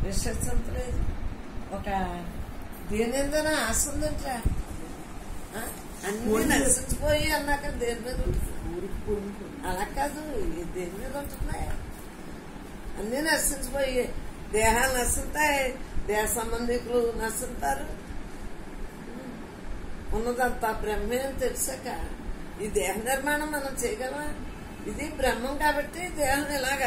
విశ్వసంత లేదు. ఒక దేని మీద ఆశ ఉందంట్రా, అన్ని నశించిపోయి అన్నాక దేని మీద ఉంటుంది? అలా కాదు, దేని మీద ఉంటున్నాయి? అన్ని నశించిపోయి దేహాలు నశిస్తాయి, దేహ సంబంధికులు నశిస్తారు. ఉన్నదంతా బ్రహ్మే అని తెలిసాక ఈ దేహ నిర్మాణం మనం చేయగలమా? ఇది బ్రహ్మం కాబట్టి దేహం ఇలాగా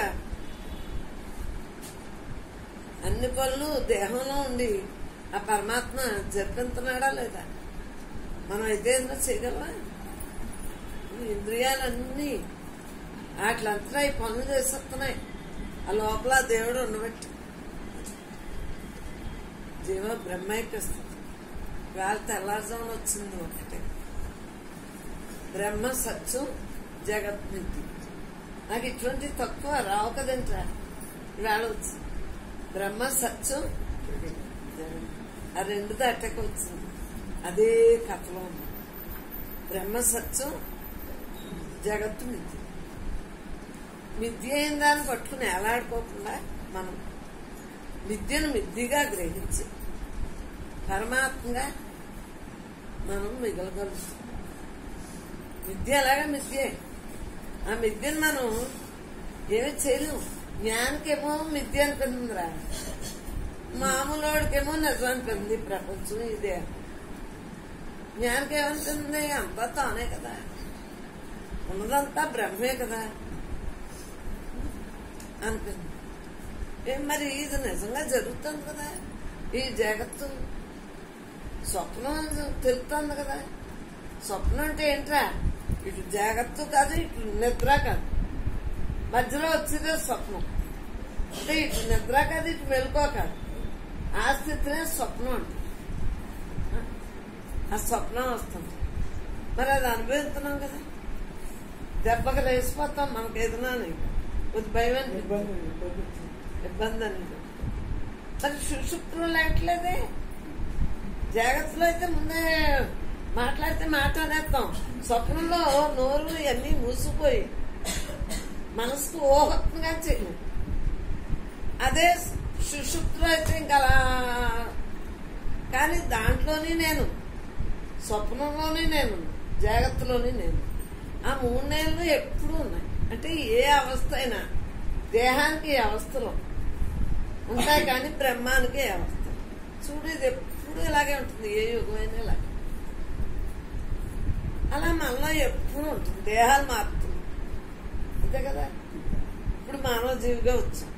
అన్ని పనులు దేహంలో ఉండి ఆ పరమాత్మ జరిపించున్నాడా లేదా? మనం అయితే చేయగలమా? ఇంద్రియాలన్నీ వాటిలంతా ఈ పనులు చేసేస్తున్నాయి. ఆ లోపల దేవుడు ఉండబట్టి జీవ బ్రహ్మైక్యస్తుంది. వాళ్ళ తెల్లారుజామున వచ్చింది ఒకటే, బ్రహ్మ సత్యం జగత్ మిథ్య. నాకు ఇటువంటి తక్కువ రావు కదంట్రా, ఇవాళ వచ్చింది బ్రహ్మ సత్యం ఆ రెండు దాటాక వచ్చింది. అదే కథలో ఉంది. బ్రహ్మ సత్యం జగత్తు మిథ్య. మిథ్య అయిన దాన్ని పట్టుకుని ఎలాడుకోకుండా మనం మిథ్యను మిథ్యగా గ్రహించి పరమాత్మగా మనం మిగలగలుగుతాం. మిథ్య ఎలాగా మిథ్యే. ఆ మిథ్యను మనం ఏమి చేయలేము. జ్ఞానికేమో మిథ్య అనిపిందిరా, మామూలుడికేమో నిజం అనిపింది. ప్రపంచం ఇదే. జ్ఞానికేమనిపింది? అంతా తానే కదా, ఉన్నదంతా బ్రహ్మే కదా అనిపింది. మరి ఇది నిజంగా జరుగుతుంది కదా, ఈ జగత్తు స్వప్నం తెలుస్తుంది కదా. స్వప్నం అంటే ఏంట్రా? ఇటు జాగ్రత్త కాదు, ఇటు నిద్ర కాదు, మధ్యలో వచ్చేదే స్వప్నం. అంటే ఇటు నిద్ర కాదు, ఇటు మెలుకో కాదు, ఆ స్థితినే స్వప్నం అంటే. ఆ స్వప్నం వస్తుంది, మరి అది అనుభవిస్తున్నాం కదా. దెబ్బకి లేచిపోతాం మనకు ఏదైనా కొద్ది భయం ఇబ్బంది అని. మరి సుషుప్తులు లేట్లేదే. జాగ్రత్తలో అయితే ముందే మాట్లాడితే మాట్లాడేస్తాం. స్వప్నంలో నోరు అన్నీ మూసిపోయి మనసుకు ఊహత్తుగా చేయలేం. అదే సుషుప్తులో అయితే ఇంకా అలా. కానీ దాంట్లోనే నేను, స్వప్నంలోనే నేను, జాగ్రత్తలోనే నేను. ఆ 3 నెలలు ఎప్పుడూ ఉన్నాయి. అంటే ఏ అవస్థ అయినా దేహానికి ఏ అవస్థలో ఉంటాయి, కానీ బ్రహ్మానికి ఏ అవస్థ. చూడు, ఇది ఎప్పుడు ఇలాగే ఉంటుంది, ఏ యుగమైనా ఇలాగే. అలా మనలో ఎప్పుడు ఉంటుంది. దేహాలు మారుతుంది అంతే కదా. ఇప్పుడు మానవ జీవిగా వచ్చాం.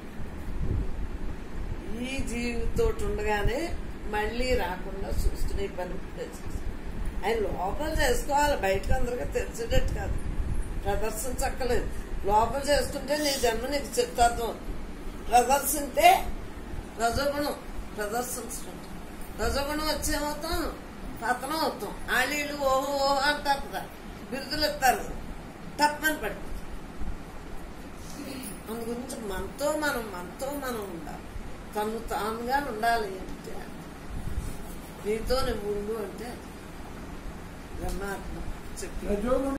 ఈ జీవితో ఉండగానే మళ్ళీ రాకుండా చూసుకునే పని ఆయన లోపల చేసుకోవాలి. బయటకు అందరికీ తెలిసేటట్టు కాదు, ప్రదర్శించక్కలేదు. లోపల చేసుకుంటే నీ జన్మ నీకు చిత్తార్థం. ప్రదర్శింటే రజోగుణం ప్రదర్శించుకుంటాం. రజోగుణం వచ్చేమవుతాం, పతనం అవుతాం. ఆలీళ్ళు ఓహో ఓహో అంటారు కదా, బిరుదులు ఇస్తారు, తప్పని పడిపోతాం. అందు గురించి మనతో మనం ఉండాలి. తను తానుగా ఉండాలి. అంటే నీతో నువ్వు అంటే బ్రహ్మాత్మ చెప్పి